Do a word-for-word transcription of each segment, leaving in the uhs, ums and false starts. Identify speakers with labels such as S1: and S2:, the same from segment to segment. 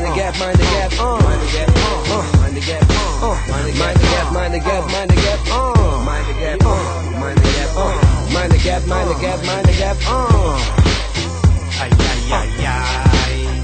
S1: mind the gap, mind the gap, uh, mind the gap, uh, mind the gap, uh, mind the gap, mind the gap, mind the gap, uh, mind the gap, uh, mind the gap, uh, mind the gap, mind the gap, mind the gap, uh. Ai, ai, ai, ai.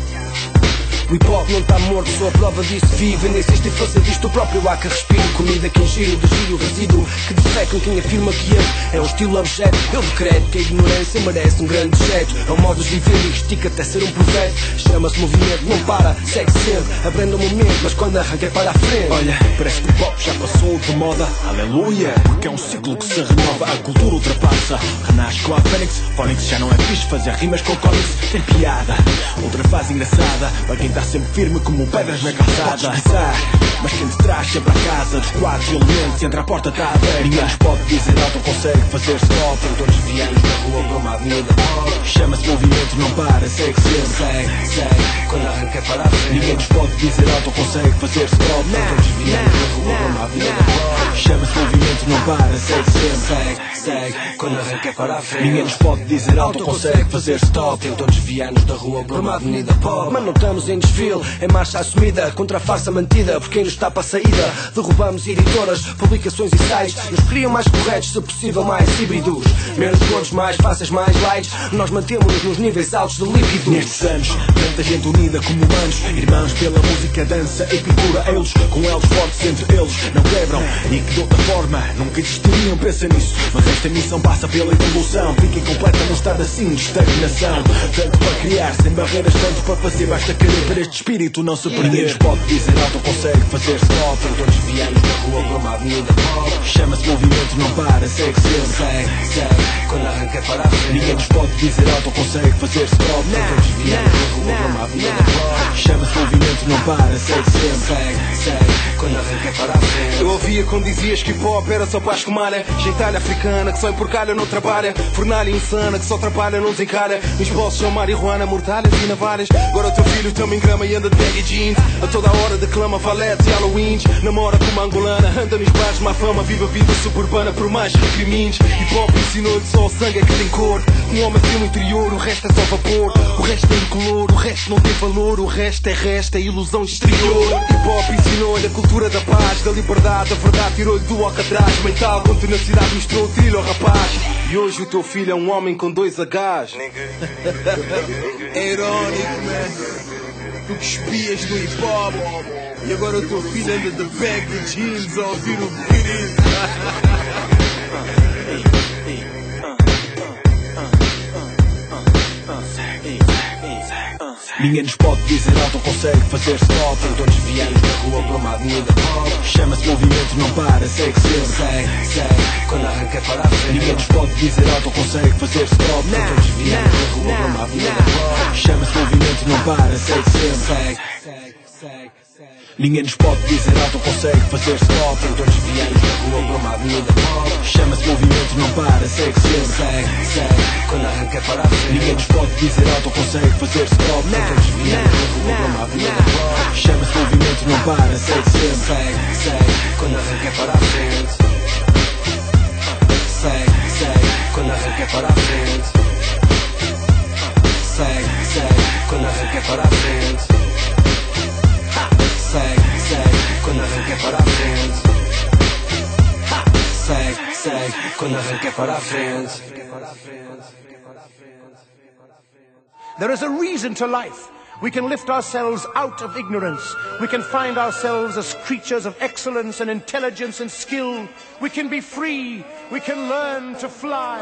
S1: O hip hop não está morto, sou a prova disso. Vive, nem existe e faça disto o próprio ar que respiro. Comida que ingiro, desvio o resíduo que defecam quem afirma que eu é um estilo objeto. Eu decreto que a ignorância merece um grande jeito. É um modo de viver e estica até ser um projeto. Chama-se movimento, não para, segue sempre. Abranda o momento, mas quando arranca é para a frente.
S2: Olha, parece que o pop já passou de moda. Aleluia, porque é um ciclo que se renova. A cultura ultrapassa, renasce com a Fênix. Phonics já não é fixe, fazer rimas com comics tem piada. Outra fase engraçada para quem está sempre firme como pedras na calçada. Mas quem te traz sempre a casa dos quatro elementos, entre a porta está aberta. Ninguém nos pode dizer alto, consegue fazer stop.
S1: Em todos viemos da rua para uma avenida.
S2: Chama-se movimento, não para, segue sempre.
S1: Segue, segue, quando arranca é para a frente.
S2: Ninguém nos pode dizer alto, consegue fazer stop.
S1: Em todos viemos da rua para uma avenida.
S2: Chama-se movimento, não para, segue sempre.
S1: Segue, segue, quando arranca é para a frente.
S2: Ninguém nos pode dizer alto, consegue fazer stop.
S1: Em todos viemos da rua para uma avenida pop. Mas não estamos em desfile, é marcha assumida contra a farsa mantida por quem nos está para a saída. Derrubamos editoras, publicações e sites. Nos criam mais corretos, se possível mais híbridos. Menos gordos, mais fáceis, mais light. Nós mantemos-nos nos níveis altos de líquidos.
S2: Nestes anos, tanta gente unida como humanos. Irmãos pela música, dança e pintura. Eles, com elos fortes entre eles, não quebram. E que de outra forma, nunca existiriam, pensa nisso. Mas esta missão passa pela evolução. Fica incompleta num estado assim de estagnação. Tanto para criar, sem barreiras, tanto para fazer. Basta querer para este espírito não se perder. Ninguém nos pode dizer alto, consegue fazer stop.
S1: Em todos viemos da rua para uma avenida pop.
S2: Chama-se movimento, não para, segue sempre.
S1: Segue, segue, quando arranca é para a frente.
S2: Ninguém nos pode dizer alto, consegue fazer stop.
S1: Em todos viemos da rua para uma avenida pop.
S2: Chama-se movimento, não para, segue sempre.
S1: Segue, segue, quando arranca é para a frente.
S3: Eu ouvia quando dizias que hip hop era só para escumalha. Gentalha africana que só emporcalha não trabalha. Fornalha insana que só trabalha não desencalha. Os bolsos são marihuana, mortalhas e navalhas. Agora o teu filho também grama e anda de baggy jeans. A toda hora declama valetes e halloweens. Namora com uma angolana, anda nos bares, má fama. Vive a vida suburbana por mais recrimines. Hip hop ensinou-lhe só o sangue é que tem cor. Um homem tem um interior, o resto é só vapor. O resto é incolor, o resto não tem valor. O resto é resto, é ilusão exterior. Hip hop ensinou-lhe a cultura da paz, da liberdade, a verdade tirou-lhe do alcatraz. Mental com tenacidade misturou trilho ao rapaz. E hoje o teu filho é um homem com dois H's. É irónico, man. Tu que espias no hip hop e agora o teu filho anda de bag de jeans a ouvir o beat.
S2: Ninguém nos pode dizer alto, consegue fazer stop.
S1: Em todos viemos da rua para uma avenida pop.
S2: Chama-se movimento, não para, segue sempre.
S1: Segue, segue, quando arranca é para a frente.
S2: Ninguém nos pode dizer alto, consegue fazer stop.
S1: Em todos viemos da rua para uma avenida pop.
S2: Chama-se movimento, não para, segue sempre.
S1: Segue, segue, segue, segue.
S2: Ninguém nos pode dizer alto, consegue fazer stop.
S1: Em todos viemos da rua para uma avenida pop.
S2: Chama-se movimento, não para, segue sempre.
S1: Segue, segue, quando arranca é para a frente.
S2: Ninguém nos pode dizer alto, consegue fazer stop.
S1: Em todos viemos da rua para uma avenida pop.
S2: Chama-se movimento, não para, segue sempre.
S1: Segue, segue, quando arranca é para a frente. Segue, segue, quando arranca é para a frente. Segue, segue, quando arranca é para a frente. Segue, segue, quando arranca é para a frente. Segue, segue, quando arranca é para a frente.
S4: There is a reason to life. We can lift ourselves out of ignorance. We can find ourselves as creatures of excellence and intelligence and skill. We can be free. We can learn to fly.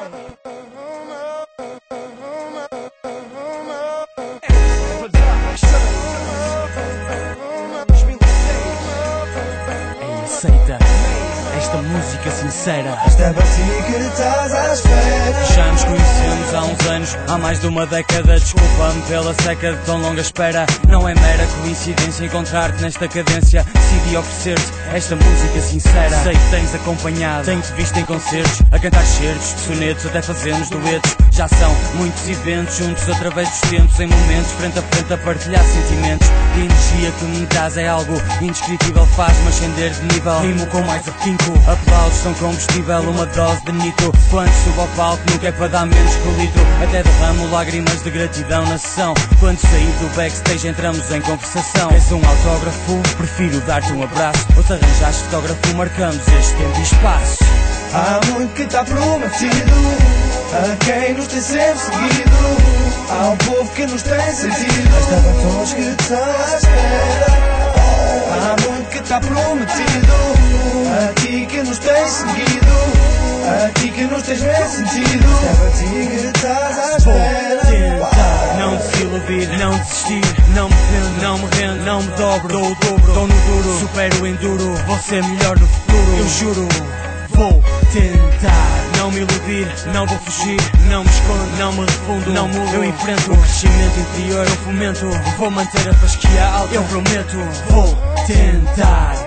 S5: Aceita esta música sincera.
S6: Esta bacia que estás à espera.
S5: Já nos conhecemos há uns anos, há mais de uma década. Desculpa-me pela seca de tão longa espera. Não é mera coincidência encontrar-te nesta cadência. Decidi oferecer-te esta música sincera. Sei que tens acompanhado, tenho-te visto em concertos, a cantar certos de sonetos, até fazemos duetos. Já são muitos eventos juntos através dos tempos, em momentos frente a frente a partilhar sentimentos. De energia que me traz é algo indescritível, faz-me ascender de nível. Rimo com mais afinco, aplausos são combustível, uma dose de nitro. Quando subo ao palco nunca é para dar menos que o litro. Até derramo lágrimas de gratidão na sessão. Quando sair do backstage entramos em conversação. És um autógrafo? Prefiro dar-te um abraço. Ou se arranjaste fotógrafo, marcamos este tempo e espaço.
S6: Há muito que está prometido a quem nos tem sempre seguido, ao povo que nos tem sentido, aos tabatons que estão à espera. Há muito que está prometido a ti que nos tens seguido, a ti que nos tens bem sentido, é a ti que estás à espera.
S5: Vou tentar não desiludir, não desistir, não me rendo, não me rendo, não me dobro. Dou o dobro, dou no duro, supero o enduro, vou ser melhor no futuro, eu juro. Vou tentar não me iludir, não vou fugir, não me escondo, não me refundo, não mudo. Eu enfrento o crescimento interior, eu fomento, vou manter a fasquia alta, eu prometo. Vou tentar,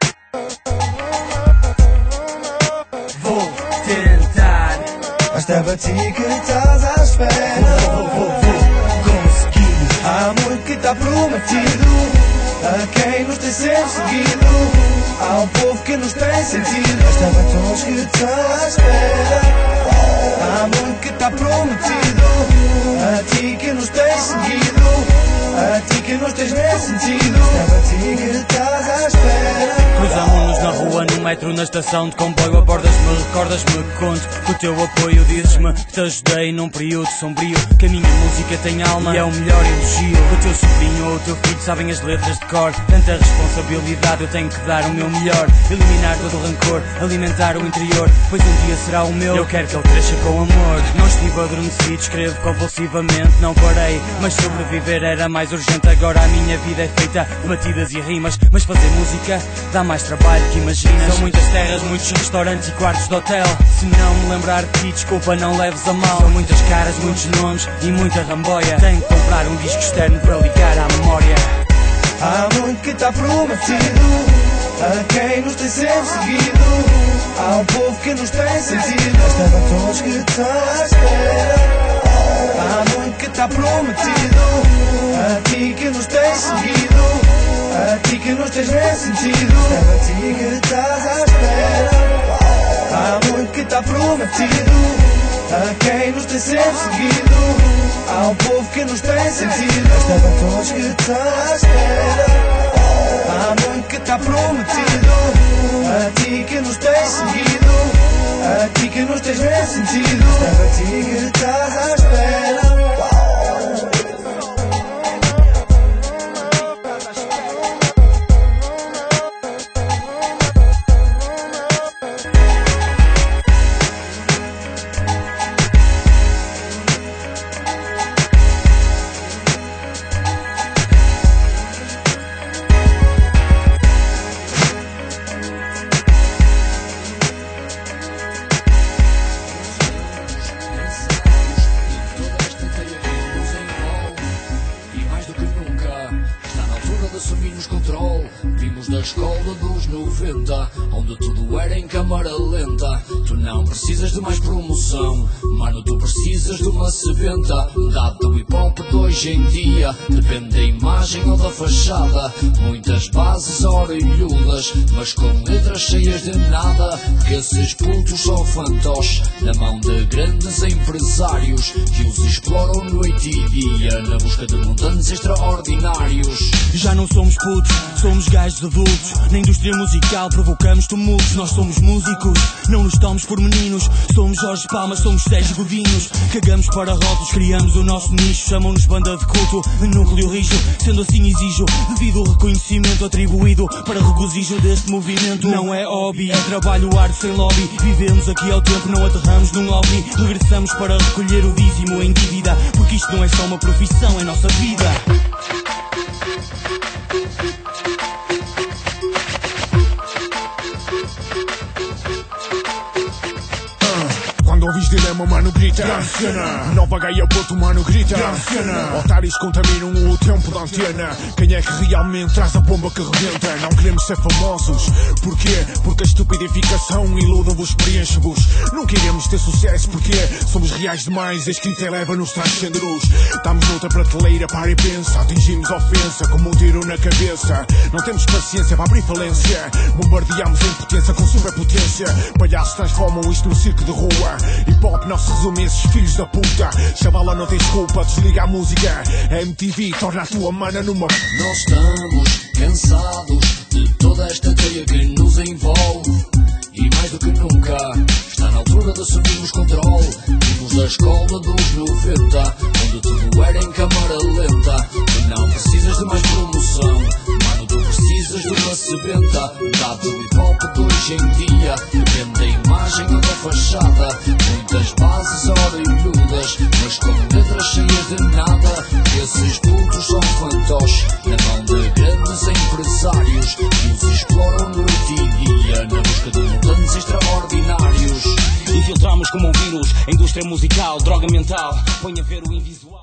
S5: vou tentar,
S6: Basta para ti que estás à espera.
S5: vou, vou, vou conseguir.
S6: Há muito que está prometido a quem nos tem sempre seguido, ao povo que nos tem sentido, aos tabatons que estão à espera. Há muito que está prometido a ti que nos tens seguido, a ti que nos tens bem sentido, é para ti que estás à espera.
S5: Cruzamos-nos na rua, no metro, na estação de comboio. Abordas-me, recordas-me, conto com o teu apoio. Dizes-me que te ajudei num período sombrio, que a minha música tem alma e é o melhor elogio. O teu sobrinho ou o teu filho sabem as letras de cor. Tanta responsabilidade, eu tenho que dar o meu melhor. Eliminar todo o rancor, alimentar o interior, pois um dia será o meu. Eu quero que ele cresça com amor. Não estive adormecido, escrevo compulsivamente. Não parei, mas sobreviver era mais urgente. Agora a minha vida é feita de batidas e rimas, mas fazer música dá mais trabalho que imaginas. São muitas terras, muitos restaurantes e quartos de hotel. Se não me lembrar de ti, desculpa, não leves a mal. São muitas caras, muitos nomes e muita ramboia. Tenho que comprar um disco externo para ligar à memória.
S6: Há muito que está prometido a quem nos tem sempre seguido, ao povo que nos tem sentido, aos tabatons que estão à espera. Há muito que está prometido a ti que nos tens seguido, a ti que nos tens bem sentido, é para ti que estás à espera. Há muito que está prometido a quem nos tem sempre seguido, ao povo que nos tem sentido, aos tabatons que estão à espera. Há muito que está prometido a ti que nos tens seguido, a ti que nos tens bem sentido, é para ti que estás à espera.
S7: Assumimos controle, vimos da escola dos noventa, onde tudo era em câmara lenta. Tu não precisas de mais promoção, mano, tu precisas de uma sebenta. Dado do hip hop de hoje em dia, depende da imagem ou da fachada. Muitas bases orelhudas, mas com letras cheias de nada, porque esses putos são fantoches na mão de grandes empresários que os exploram noite e dia na busca de montantes extraordinários.
S5: Já não somos putos, somos gajos adultos. Na indústria musical provocamos tumultos. Nós somos músicos, não nos tomamos por meninos. Somos Jorge Palmas, somos Sérgio Godinhos. Cagamos para rótulos, criamos o nosso nicho. Chamam-nos banda de culto, núcleo rijo. Sendo assim exijo, devido ao reconhecimento atribuído para regozijo deste movimento. Não é hobby, é trabalho árduo sem lobby. Vivemos aqui ao tempo, não aterramos num lobby. Regressamos para recolher o dízimo em dívida, porque isto não é só uma profissão, é nossa vida.
S2: Quando ouvis dilema cima, mano, grita. Grande cena. Nova Gaia, Porto, mano, grita. Grande cena. Otários contaminam o tempo da antena. Quem é que realmente traz a bomba que rebenta? Não queremos ser famosos. Porquê? Porque a estupidificação ilude-vos, preenche-vos. Não queremos ter sucesso porque somos reais demais. A escrita eleva-nos, transcende-nos. Estamos noutra prateleira, para e pensa. Atingimos a ofensa como um tiro na cabeça. Não temos paciência para abrir falência. Bombardeamos em potência com superpotência. Palhaços transformam isto num circo de rua. Hip hop não se resume a esses filhos da puta. Chavala, não tens culpa, desliga a música. A M T V torna a tua mana numa...
S7: Nós estamos cansados de toda esta teia que nos envolve. E mais do que nunca está na altura de assumirmos controle. Vimos da escola dos noventa, onde tudo era em câmara lenta. E não precisas de mais promoção, mano, tu precisas de uma sebenta. Dado do hip hop de hoje em dia depende da imagem ou da fachada. Muitas bases orelhudas, mas com letras cheias de nada. Esses putos são fantoches na mão de grandes empresários que os exploram noite e dia na busca de mutantes extraordinários.
S5: Infiltramos como um vírus a indústria musical, droga mental, põe a ver o invisual.